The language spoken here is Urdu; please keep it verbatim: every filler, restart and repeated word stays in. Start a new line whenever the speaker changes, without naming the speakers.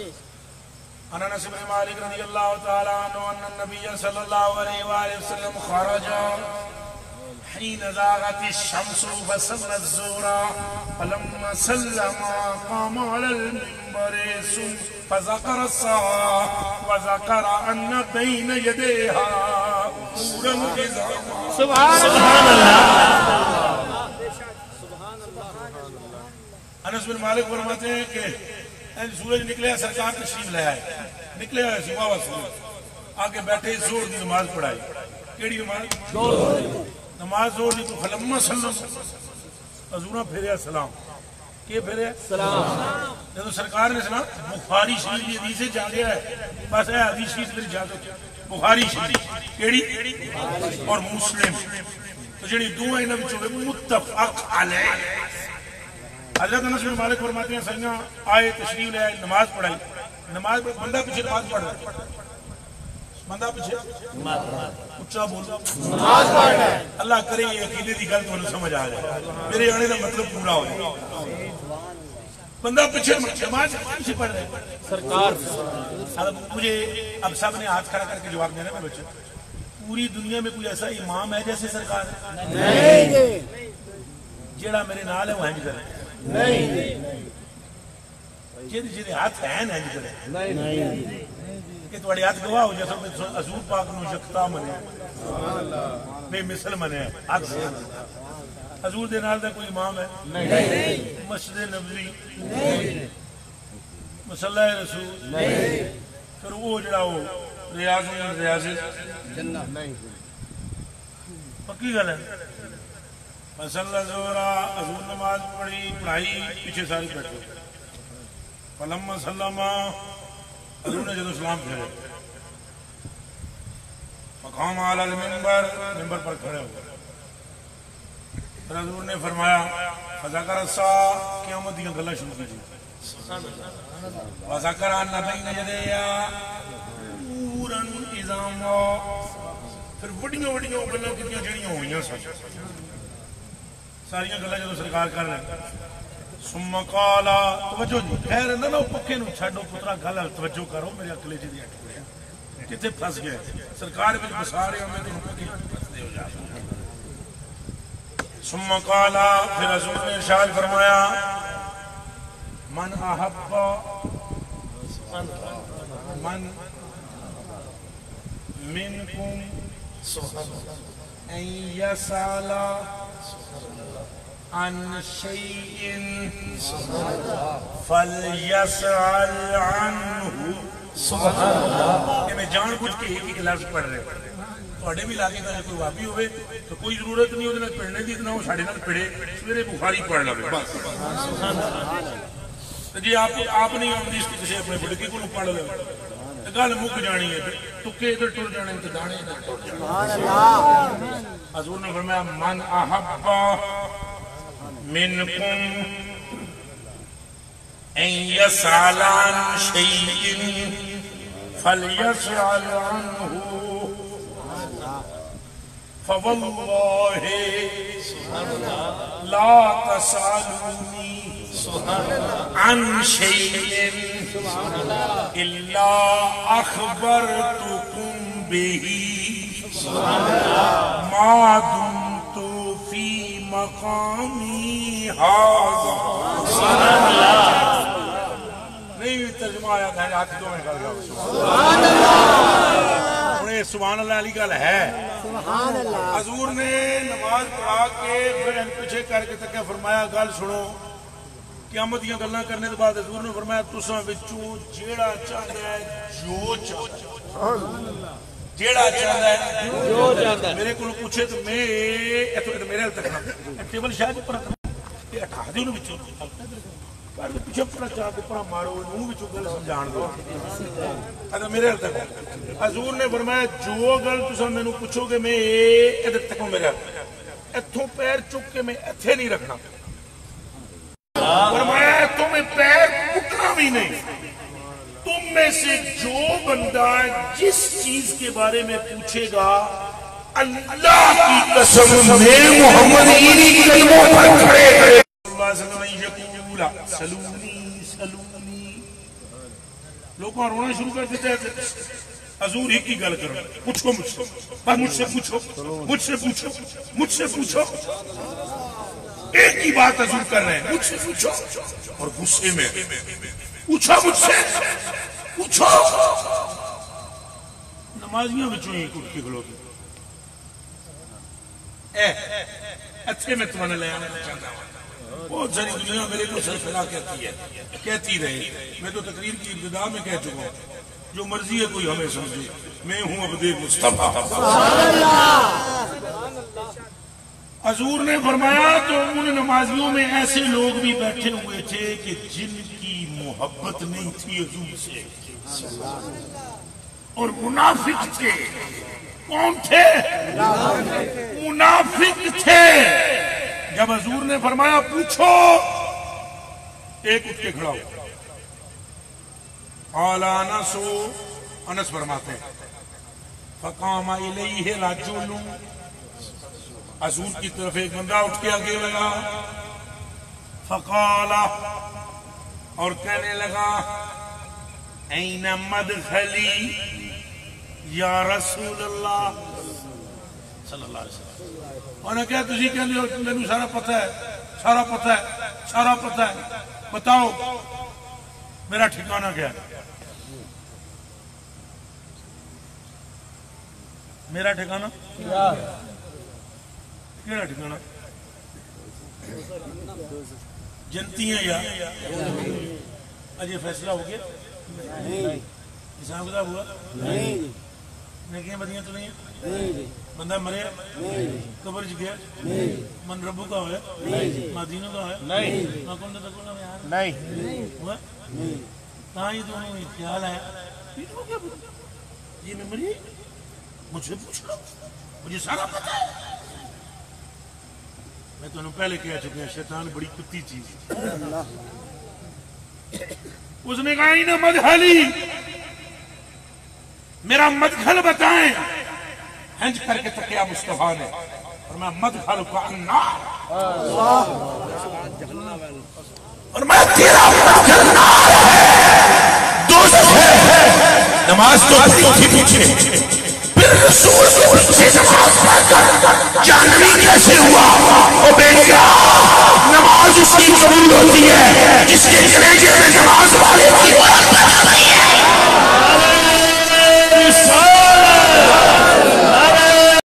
عن انس بن مالک رضی اللہ تعالی عنہ ان النبی صلی اللہ علیہ وآلہ وسلم خرج حين زاغت الشمس فصلى الظهر فلما سلم قام على المنبر فذكر الساعة وذكر أن بين يديها نورا عظاما. سبحان اللہ. انس بن مالک فرماتے ہیں کہ سورج نکلے سرکار تشریف لے آئے, نکلے آئے صبح و سورج آگے بیٹھے زور دی نماز پڑھائی. کیڑی نماز؟ نماز زور دی. تو فلما سلم حضور پھیریا سلام. کہ پھیریا سلام. جب سرکار نے سلام بخاری شریف کی حدیث سے جا گیا ہے, بس ہے حدیث شریف میری جا دو. بخاری شریف کیڑی اور مسلم تو جڑی دو ہیں انہاں وچوں متفق علیہ. حضرت انس بن مالک فرماتے ہیں سیدنا آئے تشریف لے آئے, نماز پڑھائی. نماز بندہ پیچھے نماز پڑھ رہا ہے, بندہ پیچھے اچھا بولو نماز پڑھ رہا ہے. اللہ کرے یہ عقیدے کی گل تمہیں سمجھ آ جائے, میرے آنے کا مطلب پورا ہو جائے. بندہ پیچھے نماز پیچھے پڑھ رہا ہے. سرکار مجھے اب سب نے ہاتھ کھڑا کر کے جواب دینا ہے بچے, پوری دنیا میں کوئی ایسا امام ہے جیسے سرکار نہیں, جیڑا میرے نال ہے وہ ہے نہیں کرے نہیں, جیدے جیدے ہاتھ ہیں نہیں کرے نہیں, کہ تھوڑے ہاتھ گواہ ہو جیسا حضور پاک نو یکتا منے بے مثل منے ہاتھ سے. حضور دے نال دا کوئی امام ہے نہیں, مسجد نبوی نہیں, مصلی رسول نہیں, پھر وہ جڑا وہ ریاض ریاض جنہ نہیں. پکی گل ہے. فصلی زورا حضور نماز پڑھی پڑھائی پیچھے ساری بیٹھے. فلما سلم حضور نے جدو سلام پھیرے مقام علی المنبر, منبر پر کھڑے ہوئے. پھر حضور نے فرمایا فذکر الساعة, قیامت دیاں گلاں شروع کیجئے. وذکر ان بین یدیہا نورا عظاما, پھر وڈیاں وڈیاں گلاں کیتیاں جڑیاں ہوئیاں سن, ساریاں گلاں جدوں سرکار کر رہے. ثم قال, توجہ جی خیر نہ نہ پکے نو چھڈو پترا, گل توجہ کرو, میرے عقلے جی دی اٹھ گیا کتے پھس گئے. سرکار وچ بسا رہے ہو میں تینوں پکی پھسدے ہو جا. ثم قال, پھر حضور نے ارشاد فرمایا من احب من منکم ان یسال عن شيء فليسأل عنه. سبحان اللہ. کہ میں جان بوجھ کے ایک ایک لفظ پڑھ رہے ہیں. تھوڑے بھی علاقے کا کوئی وابی ہوئے تو کوئی ضرورت نہیں ہونے پڑھنے دی, اتنا وہ ساڑھے نال پڑھے سویرے بخاری پڑھ لے بس. جی آپ آپ نہیں آمدی اس کی کسی اپنے بڑکی کو پڑھ لے گل مک جانی ہے, تکے ادھر ٹر جانے تے دانے ادھر ٹر جانے. حضور نے فرمایا من احب منکم ان یسأل عن شیء فلیسأل عنہ فواللہ لا تسألونی عن شیء الا اخبرتکم بہ ما دمت فی مقامی ھذا. سبحان اللہ. نہیں ترجمہ آیا تھا ہاتھ دو میں کر گیا. سبحان اللہ. انہیں سبحان اللہ علی گل ہے. سبحان اللہ. حضور نے نماز پڑھا کے پھر ان پیچھے کر کے تک فرمایا گل سنو. قیامت دیاں گلاں کرنے کے بعد حضور نے فرمایا تساں وچوں جیڑا چاہتا ہے جو چاہتا ہے جیڑا چاہتا ہے جو چاہتا ہے میرے کو پوچھے تو میں ایتھے میرے ہل تک ٹیبل شاید پر یہ اٹھا دے انہوں وچوں پر پیچھے پر چاہ کے پر مارو انہوں وچوں گل سمجھان دو. اگر میرے ہل تک حضور نے فرمایا جو گل تساں مینوں پوچھو گے میں ادھر تک میرے ہل ایتھوں پیر چک کے میں ایتھے نہیں رکھنا. فرمایا تمہیں پیر پکنا بھی نہیں. تم میں سے جو بندہ جس چیز کے بارے میں پوچھے گا اللہ کی قسم میں محمد انہی کلموں پر کھڑے کھڑے اللہ صلی اللہ علیہ وسلم یقول سلونی سلونی لوگوں رونا شروع کر دیتے ہیں حضور ہی کی گل کرو پوچھو مجھ سے پر مجھ سے پوچھو مجھ سے پوچھو مجھ سے پوچھو ایک ہی بات حضور کر رہے ہیں مجھ سے پوچھو اور غصے میں پوچھو مجھ سے پوچھو نمازیوں بچوں ہی اٹھ کے کھلو اے اچھے میں تمہیں لے آنا چاہتا ہوں بہت ساری دنیا میرے کو سرفراہ کہتی ہے کہتی رہی میں تو تقریر کی ابتدا میں کہہ چکا ہوں جو مرضی ہے کوئی ہمیں سمجھے میں ہوں عبد مصطفیٰ حضور نے فرمایا تو ان نمازیوں میں ایسے لوگ بھی بیٹھے ہوئے تھے کہ جن کی محبت نہیں تھی حضور سے اور منافق تھے کون تھے منافق تھے جب حضور نے فرمایا پوچھو ایک اٹھ کے کھڑا ہو قال انس انس فرماتے ہیں فقام الیہ رجل حضور کی طرف ایک بندہ اٹھ کے آگے لگا فقال اور کہنے لگا این مدخلی یا رسول اللہ صلی اللہ علیہ وسلم انہوں نے کہا تجھے کہنے ہو تمہیں سارا پتہ ہے سارا پتہ ہے سارا پتہ ہے بتاؤ میرا ٹھکانہ کیا ہے میرا ٹھکانہ کیڑا ٹھکانہ جنتی ہیں یا اجے فیصلہ ہو گیا حساب کتاب ہوا نیکیاں بدیاں تو نہیں ہیں بندہ مرے قبر چ گیا من ربو کا ہوا مدینہ کا ہوا نہیں کون تھا کون نہیں ہوا کہاں یہ دونوں خیال آیا یہ میں مری مجھ سے پوچھ لو مجھے سارا پتہ ہے میں تو انہوں پہلے کہہ چکے ہیں شیطان بڑی کتی چیز اس نے کہا ہی نا مدخلی میرا مدخل بتائیں ہنج کر کے تکیا مصطفیٰ نے اور میں مدخل کا النار اور میں تیرا مدخل نار ہے دوست ہے نماز تو پڑھی تھی پیچھے پھر رسول کے پیچھے نماز پڑھ کر جانوی کیسے ہوا او بیٹا نماز اس کی قبول ہوتی ہے جس کے کلیجے میں نماز والے کی بات پڑھ رہی ہے